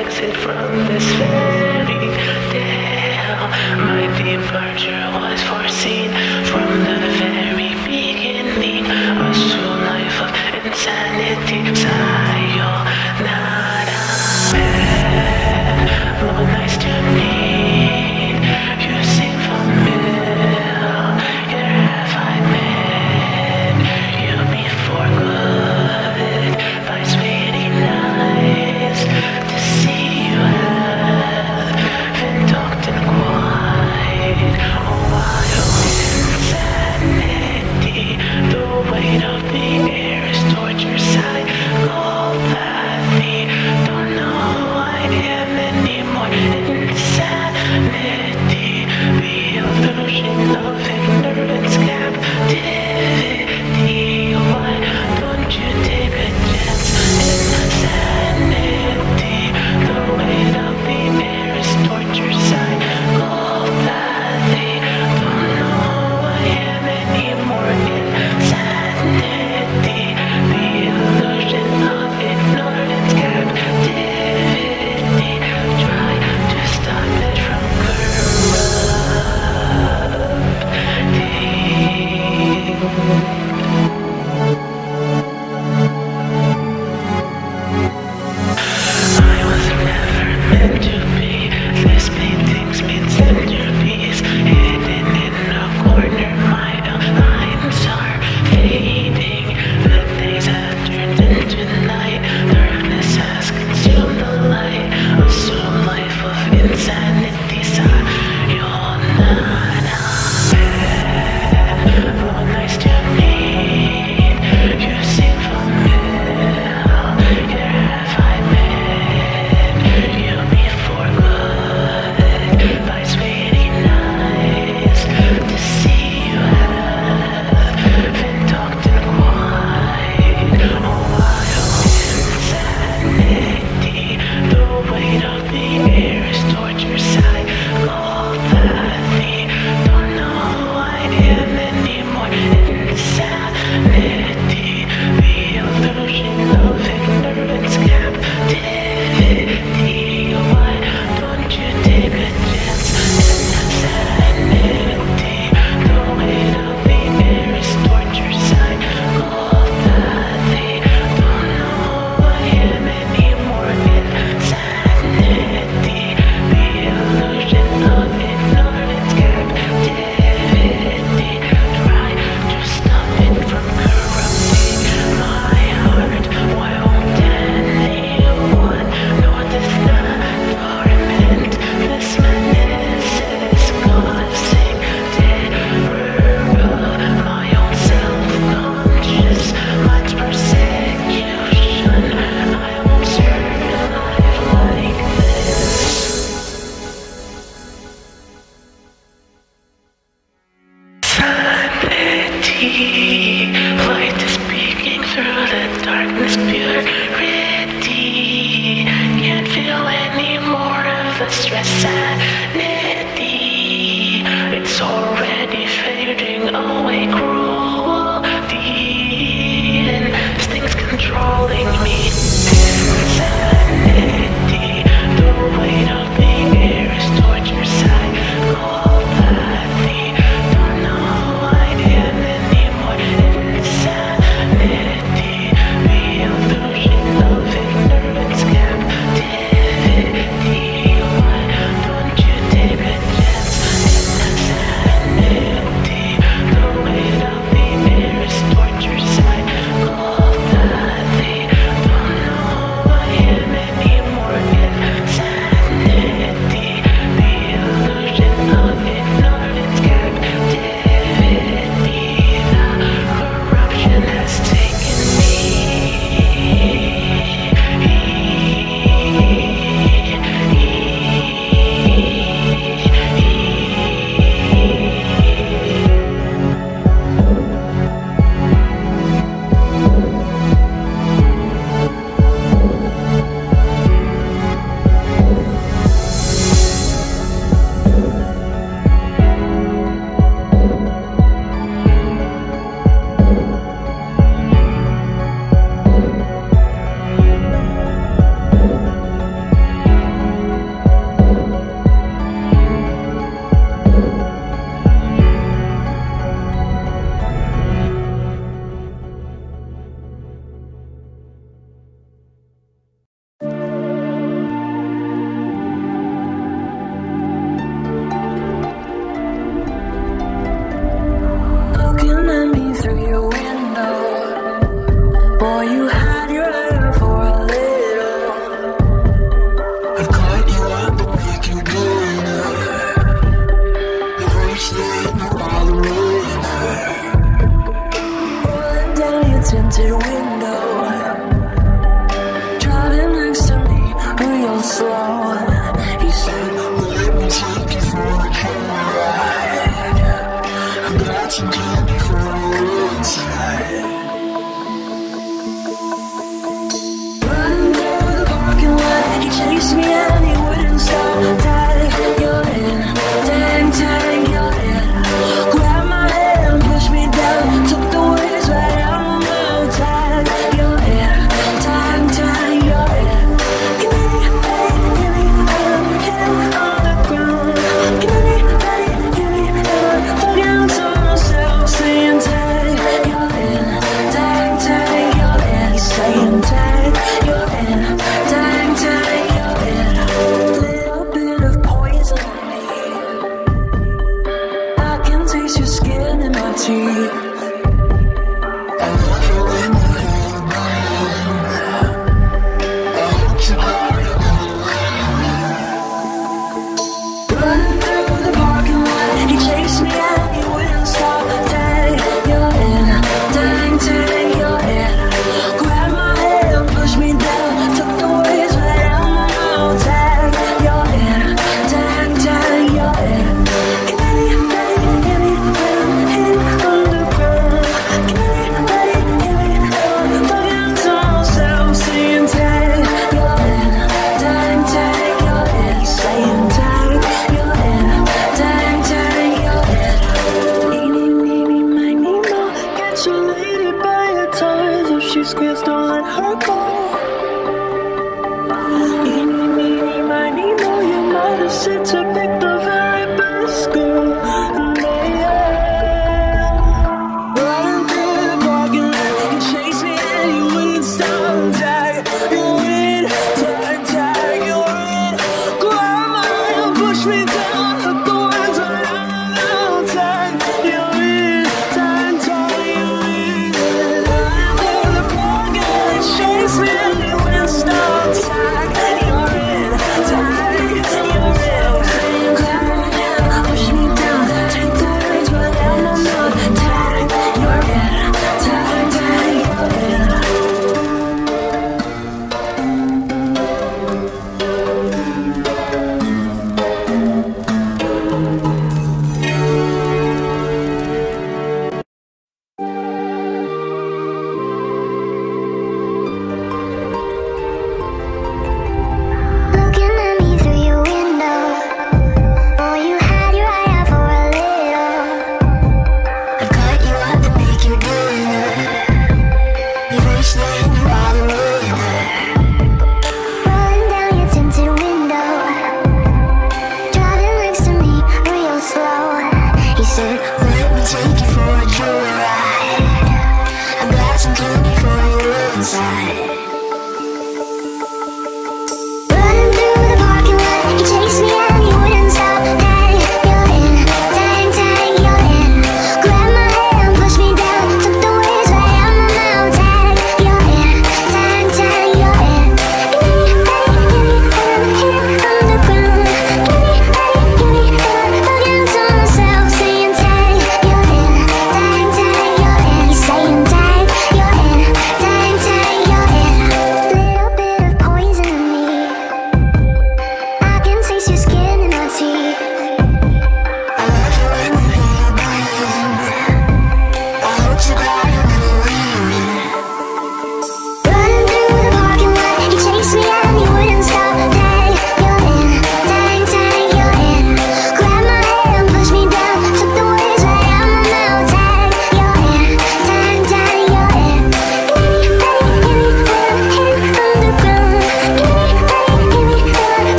exit from this fairy tale. My departure was foreseen from the very beginning. A slow life of insanity. Sayonara. Oh, nice to meet you. Seem familiar. Have I met you before? Good. By sweetie, nice to see you. Haven't talked in quite a while. Insanity. The weight of the air is torture. Psychopathy. Don't know who I am anymore. Insanity. The illusion of ignorance. Captivity. Why don't you take a chance? Insanity. The weight of the air is torture. Psychopathy. Don't know who I am anymore. Insanity. The illusion of ignorance. Captivity. Try to stop it from corrupting. I was never meant to be. This painting's been centerpiece. Hidden in a corner, my lines are fading. The days have turned into night. Darkness has consumed the light. A slow life of insanity. Sayonara. Oh, nice to meet you. Seem familiar. Have I met you before? Good. By sweetie, nice to see you. Haven't talked in quite a while. Insanity. The weight of the air is torture. Psychopathy. Don't know who I am anymore. Insanity. The illusion of ignorance. Captivity. Why don't you take a chance? Insanity. The weight of the air is torture. Psychopathy. Don't know who I am anymore. Insanity. The illusion of ignorance. Captivity. Try to stop it from corrupting my heart. Why won't anyone notice the torment? This madness is causing terror of my own self-conscious. Much persecution. I won't survive like this. Sanity. Light is peeking through the darkness. Purity. Can't feel any more of the stress. Sanity. It's already fading away. Cruelty. Instincts controlling me. Insanity. The weight of the air is torture. Psychopathy. Don't know who I am anymore. Insanity. The illusion of ignorance. Captivity. Why don't you take a chance? Insanity. The weight of the air is torture. Psychopathy. speechless.